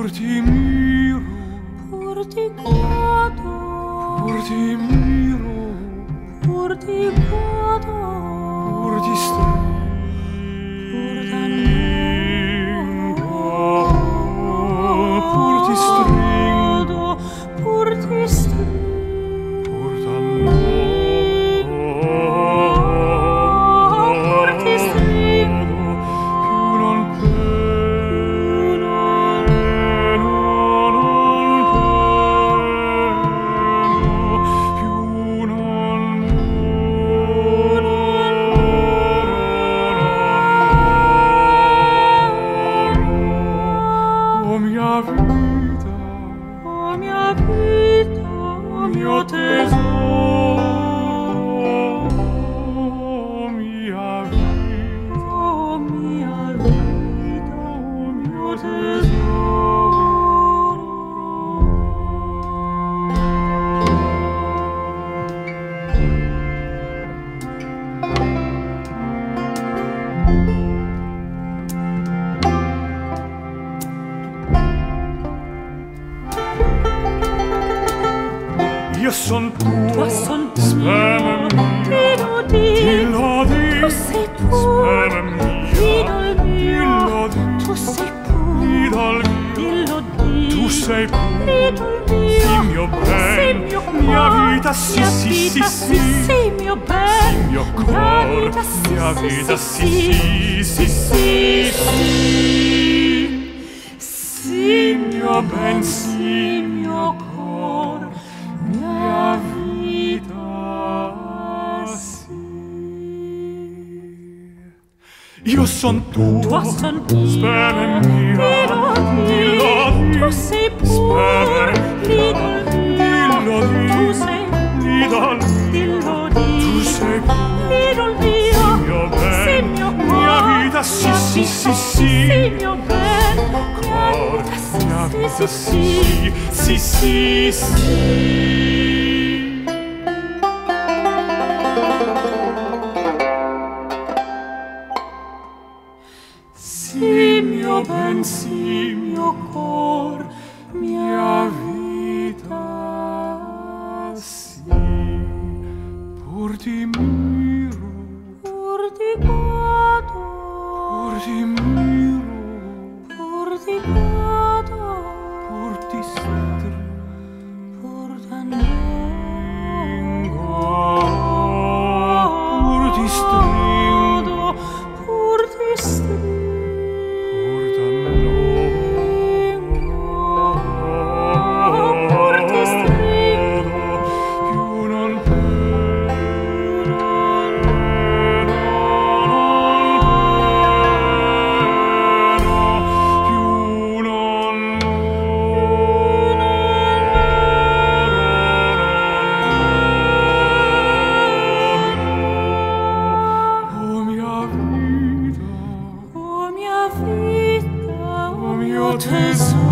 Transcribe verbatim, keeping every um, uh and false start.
pur ti miro, pur ti guardo, pur ti miro, pur ti guardo, pur ti stringo, pur t'annuncio, pur ti stringo, pur ti stringo, pur t'annuncio, pur ti stringo, più non peno, non peno, più non moro. O mia vita, oh mia vita, oh mio tesoro, o mia vita, oh mia vita, oh mio tesoro. io son tuo, Tua son speme tuo, mia, dillo di, dillo di, tu sei tuo, speme mia, dillo il mio, dillo di, tu sei puro, dillo il mio, dillo di, tu sei puro, dillo il mio, sì mio ben, sì mio mia cuore, vita, sì, mia sì, vita, sì, sì, sì mio ben, mio mia cor, vita, sì, mia sì, vita, sì, sì, sì, sì, sì, sì, mio ben, sì, mio cor, mia vita, sì. Io son tuo, tua son tuo, speme mia, dillo dillo di, di, tu sei puro, speme dillo il mia, mio, dillo tu di, sei dillo di, dillo tu di, sei puro, dillo il mio, mio sì ben, mio mia cuore, vita, sì, mia sì, vita, sì, sì, sì mio ben, mia cor, vita, mia sì, vita, sì, sì, sì, sì, sì. Sì, mio ben, sì, mio cor, mia vita, sì. Pur ti miro, pur ti guardo, pur ti miro, pur ti guardo, pur ti stringo, pur t'annuncio, pur ti stringo, pur ti stringo, pur t'annuncio, pur ti stringo, più non peno, più non o mia vita, oh mia vita, o mio tesoro.